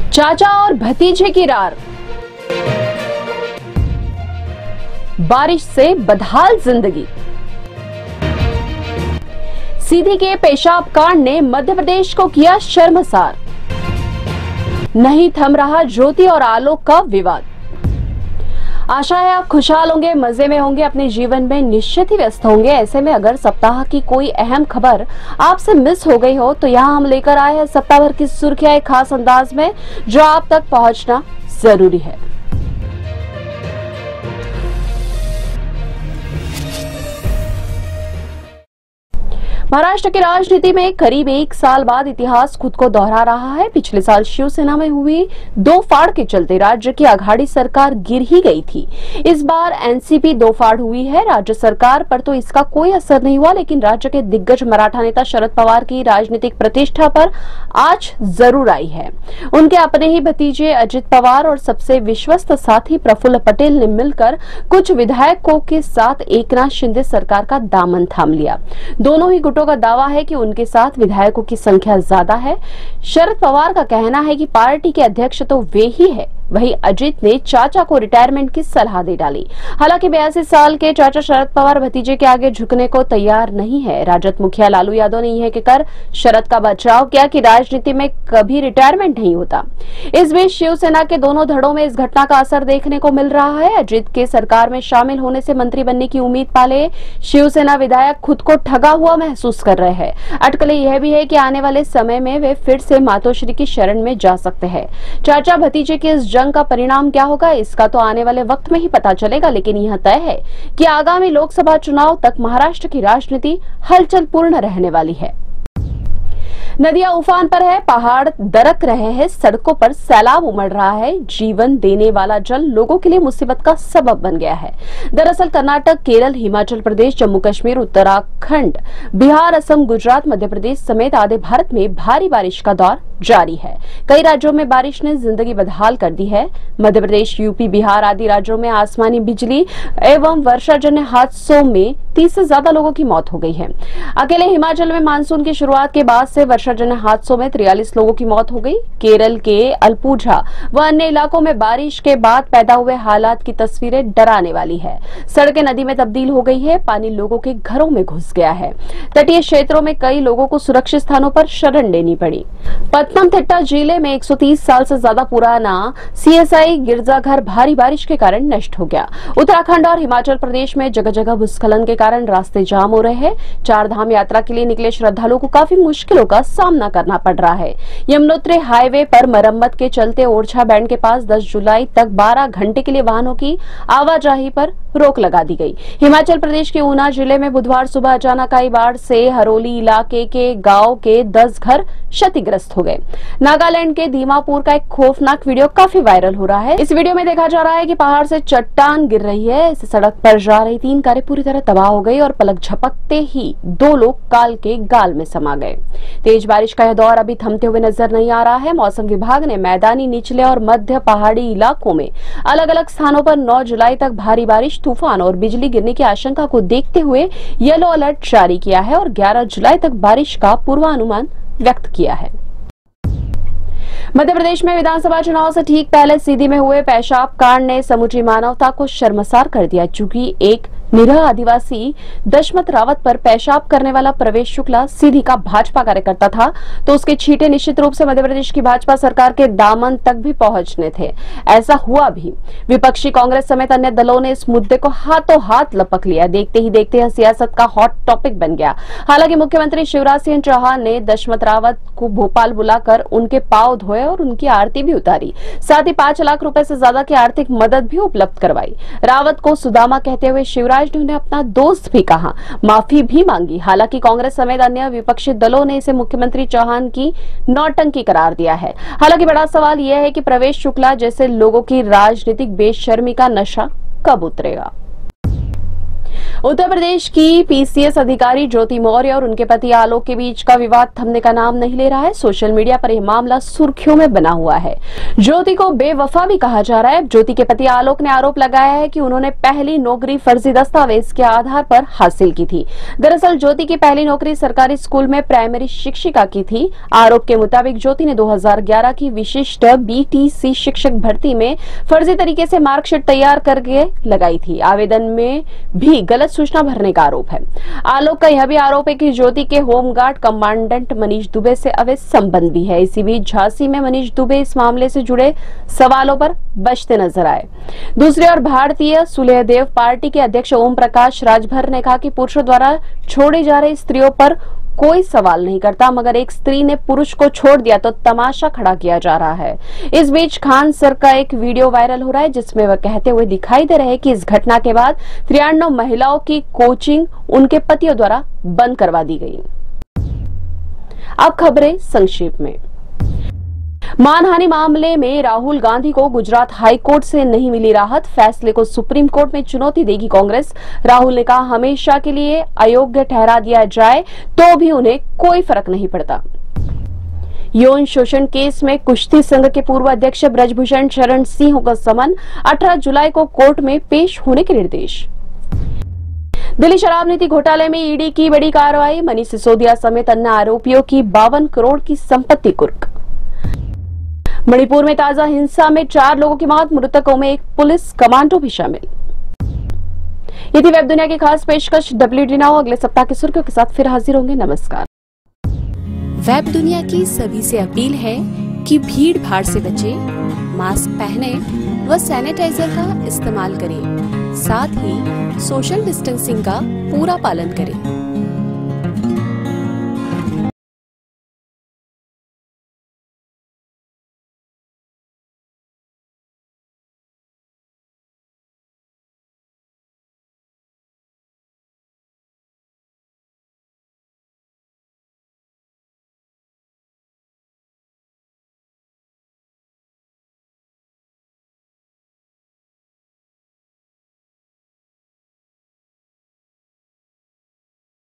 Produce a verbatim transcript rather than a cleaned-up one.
चाचा और भतीजे की रार, बारिश से बदहाल जिंदगी। सीधी के पेशाब कांड ने मध्य प्रदेश को किया शर्मसार। नहीं थम रहा ज्योति और आलोक का विवाद। आशा है आप खुशहाल होंगे, मजे में होंगे, अपने जीवन में निश्चित ही व्यस्त होंगे। ऐसे में अगर सप्ताह की कोई अहम खबर आपसे मिस हो गई हो तो यहाँ हम लेकर आए हैं सप्ताह भर की सुर्खियां एक खास अंदाज में, जो आप तक पहुंचना जरूरी है। महाराष्ट्र की राजनीति में करीब एक साल बाद इतिहास खुद को दोहरा रहा है। पिछले साल शिवसेना में हुई दो फाड़ के चलते राज्य की आघाड़ी सरकार गिर ही गई थी। इस बार एनसीपी दो फाड़ हुई है। राज्य सरकार पर तो इसका कोई असर नहीं हुआ, लेकिन राज्य के दिग्गज मराठा नेता शरद पवार की राजनीतिक प्रतिष्ठा पर आज जरूर आई है। उनके अपने ही भतीजे अजित पवार और सबसे विश्वस्त साथी प्रफुल्ल पटेल ने मिलकर कुछ विधायकों के साथ एकनाथ शिंदे सरकार का दामन थाम लिया। दोनों ही का दावा है कि उनके साथ विधायकों की संख्या ज्यादा है। शरद पवार का कहना है कि पार्टी के अध्यक्ष तो वे ही है। वहीं अजित ने चाचा को रिटायरमेंट की सलाह दे डाली। हालांकि बयासी साल के चाचा शरद पवार भतीजे के आगे झुकने को तैयार नहीं है। राजद मुखिया लालू यादव ने यह कहकर शरद का बचाव किया कि राजनीति में कभी रिटायरमेंट नहीं होता। इस बीच शिवसेना के दोनों धड़ों में इस घटना का असर देखने को मिल रहा है। अजित के सरकार में शामिल होने से मंत्री बनने की उम्मीद पाले शिवसेना विधायक खुद को ठगा हुआ महसूस कर रहे हैं। अटकलें यह भी है कि आने वाले समय में वे फिर से मातोश्री की शरण में जा सकते हैं। चाचा भतीजे के इस जंग का परिणाम क्या होगा, इसका तो आने वाले वक्त में ही पता चलेगा, लेकिन यह तय है कि आगामी लोकसभा चुनाव तक महाराष्ट्र की राजनीति हलचल पूर्ण रहने वाली है। नदियां उफान पर है, पहाड़ दरक रहे हैं, सड़कों पर सैलाब उमड़ रहा है। जीवन देने वाला जल लोगों के लिए मुसीबत का सबब बन गया है। दरअसल कर्नाटक, केरल, हिमाचल प्रदेश, जम्मू कश्मीर, उत्तराखंड, बिहार, असम, गुजरात, मध्य प्रदेश समेत आधे भारत में भारी बारिश का दौर जारी है। कई राज्यों में बारिश ने जिंदगी बदहाल कर दी है। मध्य प्रदेश, यूपी, बिहार आदि राज्यों में आसमानी बिजली एवं वर्षाजन्य हादसों में तीस से ज्यादा लोगों की मौत हो गई है। अकेले हिमाचल में मानसून की शुरुआत के बाद से वर्षाजन्य हादसों में तिरालीस लोगों की मौत हो गई। केरल के अलपुझा व अन्य इलाकों में बारिश के बाद पैदा हुए हालात की तस्वीरें डराने वाली है। सड़कें नदी में तब्दील हो गई है, पानी लोगों के घरों में घुस गया है। तटीय क्षेत्रों में कई लोगों को सुरक्षित स्थानों पर शरण लेनी पड़ी। पतनमथिट्टा जिले में एक सौ तीस साल से ज्यादा पुराना सीएसआई गिरजाघर भारी बारिश के कारण नष्ट हो गया। उत्तराखंड और हिमाचल प्रदेश में जगह जगह भूस्खलन के कारण रास्ते जाम हो रहे हैं। चार धाम यात्रा के लिए निकले श्रद्धालुओं को काफी मुश्किलों का सामना करना पड़ रहा है। यमुनोत्री हाईवे पर मरम्मत के चलते ओरछा बैंड के पास दस जुलाई तक बारह घंटे के लिए वाहनों की आवाजाही पर रोक लगा दी गई। हिमाचल प्रदेश के ऊना जिले में बुधवार सुबह अचानक आई बाढ़ से हरोली इलाके के गांव के दस घर क्षतिग्रस्त हो गए। नागालैंड के दीमापुर का एक खौफनाक वीडियो काफी वायरल हो रहा है। इस वीडियो में देखा जा रहा है कि पहाड़ से चट्टान गिर रही है। इस सड़क पर जा रही तीन कारें पूरी तरह तबाह हो गई और पलक झपकते ही दो लोग काल के गाल में समा गए। तेज बारिश का यह दौर अभी थमते हुए नजर नहीं आ रहा है। मौसम विभाग ने मैदानी, निचले और मध्य पहाड़ी इलाकों में अलग अलग स्थानों पर नौ जुलाई तक भारी बारिश, तूफान और बिजली गिरने की आशंका को देखते हुए येलो अलर्ट जारी किया है और ग्यारह जुलाई तक बारिश का पूर्वानुमान व्यक्त किया है। मध्य प्रदेश में विधानसभा चुनाव से ठीक पहले सीधी में हुए पेशाब कांड ने समूची मानवता को शर्मसार कर दिया। चूंकि एक निरह आदिवासी दशमत रावत पर पेशाब करने वाला प्रवेश शुक्ला सीधी का भाजपा कार्यकर्ता था, तो उसके छींटे निश्चित रूप से मध्य प्रदेश की भाजपा सरकार के दामन तक भी पहुंचने थे। ऐसा हुआ भी। विपक्षी कांग्रेस समेत अन्य दलों ने इस मुद्दे को हाथों हाथ लपक लिया। देखते ही देखते यह सियासत का हॉट टॉपिक बन गया। हालांकि मुख्यमंत्री शिवराज सिंह चौहान ने दशमत रावत को भोपाल बुलाकर उनके पांव धोए और उनकी आरती भी उतारी। साथ ही पांच लाख रुपए से ज्यादा की आर्थिक मदद भी उपलब्ध करवाई। रावत को सुदामा कहते हुए शिवराज ने उन्हें अपना दोस्त भी कहा, माफी भी मांगी। हालांकि कांग्रेस समेत अन्य विपक्षी दलों ने इसे मुख्यमंत्री चौहान की नौटंकी करार दिया है। हालांकि बड़ा सवाल यह है कि प्रवेश शुक्ला जैसे लोगों की राजनीतिक बेशर्मी का नशा कब उतरेगा। उत्तर प्रदेश की पीसीएस अधिकारी ज्योति मौर्य और उनके पति आलोक के बीच का विवाद थमने का नाम नहीं ले रहा है। सोशल मीडिया पर यह मामला सुर्खियों में बना हुआ है। ज्योति को बेवफा भी कहा जा रहा है। ज्योति के पति आलोक ने आरोप लगाया है कि उन्होंने पहली नौकरी फर्जी दस्तावेज के आधार पर हासिल की थी। दरअसल ज्योति की पहली नौकरी सरकारी स्कूल में प्राइमरी शिक्षिका की थी। आरोप के मुताबिक ज्योति ने दो हज़ार ग्यारह की विशिष्ट बीटीसी शिक्षक भर्ती में फर्जी तरीके से मार्कशीट तैयार करके लगाई थी। आवेदन में भी गलत सूचना भरने का आरोप है। आलोक का यह भी आरोप है कि ज्योति के होमगार्ड कमांडेंट मनीष दुबे से अवैध संबंध भी है। इसी बीच झांसी में मनीष दुबे इस मामले से जुड़े सवालों पर बचते नजर आए। दूसरी ओर भारतीय सुलेहदेव पार्टी के अध्यक्ष ओम प्रकाश राजभर ने कहा कि पुरुषों द्वारा छोड़ी जा रही स्त्रियों पर कोई सवाल नहीं करता, मगर एक स्त्री ने पुरुष को छोड़ दिया तो तमाशा खड़ा किया जा रहा है। इस बीच खान सर का एक वीडियो वायरल हो रहा है जिसमें वह कहते हुए दिखाई दे रहे हैं कि इस घटना के बाद तिरानवे महिलाओं की कोचिंग उनके पतियों द्वारा बंद करवा दी गई। अब खबरें संक्षेप में। मानहानि मामले में राहुल गांधी को गुजरात हाई कोर्ट से नहीं मिली राहत। फैसले को सुप्रीम कोर्ट में चुनौती देगी कांग्रेस। राहुल ने कहा, हमेशा के लिए अयोग्य ठहरा दिया जाए तो भी उन्हें कोई फर्क नहीं पड़ता। यौन शोषण केस में कुश्ती संघ के पूर्व अध्यक्ष ब्रजभूषण शरण सिंह का समन। अठारह जुलाई को कोर्ट में पेश होने के निर्देश। दिल्ली शराब नीति घोटाले में ईडी की बड़ी कार्रवाई। मनीष सिसोदिया समेत अन्य आरोपियों की बावन करोड़ की संपत्ति कुर्क। मणिपुर में ताजा हिंसा में चार लोगों की मौत, मृतकों में एक पुलिस कमांडो भी शामिल। ये थी वेब दुनिया की खास पेशकश। डब्ल्यूडी नाउ अगले सप्ताह की सुर्खियों के साथ फिर हाजिर होंगे। नमस्कार। वेब दुनिया की सभी से अपील है कि भीड़ भाड़ से बचें, मास्क पहने व सैनिटाइजर का इस्तेमाल करें, साथ ही सोशल डिस्टेंसिंग का पूरा पालन करें।